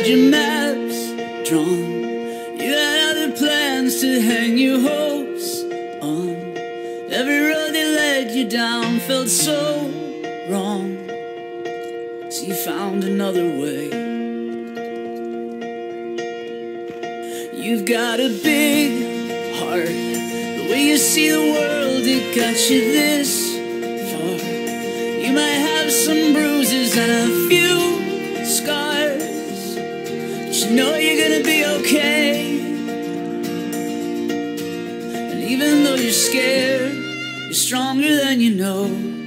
had your maps drawn, you had other plans to hang your hopes on. Every road that led you down felt so wrong, so you found another way. You've got a big heart, the way you see the world, it got you this far. You might have some bruises and a few scars, but you know you're gonna be okay. And even though you're scared, you're stronger than you know.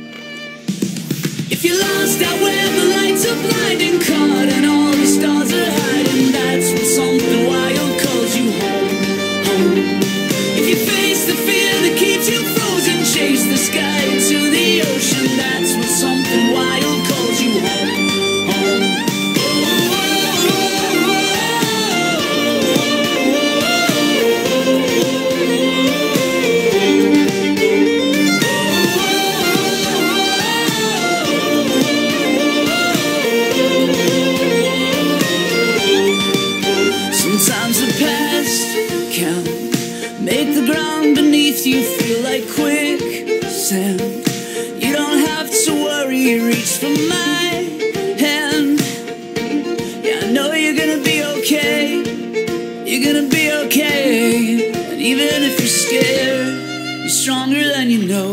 If you're lost out where the lights are blinding, caught and all the stars are hiding, that's when something wild calls you home, home. If you face the fear that keeps you frozen, chase the sky into the ocean, that's when something wild calls you home, home. Sometimes the past can make the ground beneath you feel like quicksand. You don't have to worry, reach for my hand. Yeah, I know you're gonna be okay. You're gonna be okay. And even if you're scared, you're stronger than you know.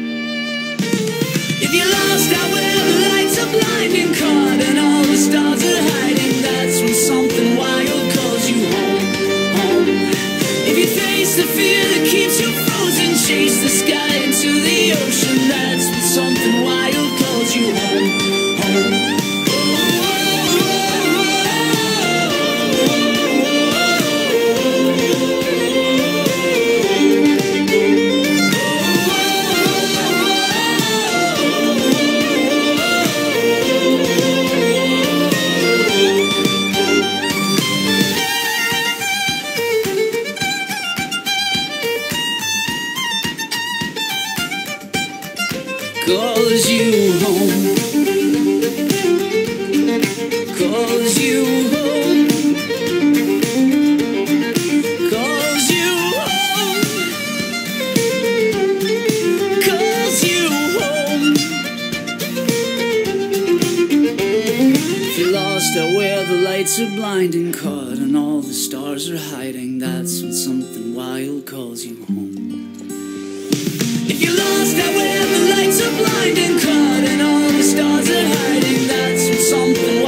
If you're lost out where the lights are blinding, caught and all the stars are hiding, that's when something wild calls you home, home. If you face the fear that keeps you frozen, chase the sky into the ocean, that's when something wild calls you home, home. Calls you home, calls you home, calls you home, calls you home. If you're lost out where the lights are blinding, caught and all the stars are hiding, that's when something wild calls you home. If you're lost out where the lights are blinding, caught and all the stars are hiding, that's when something